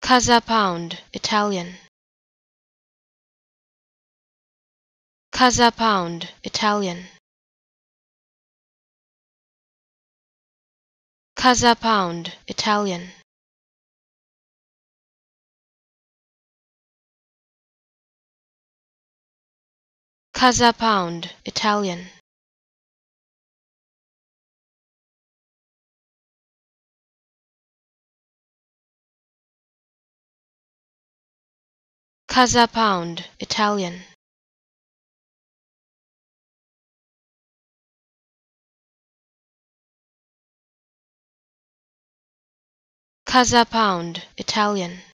Casapound, Italian. Casapound, Italian. Casapound, Italian. Casapound, Italian. Casapound, Italian. Casapound, Italian.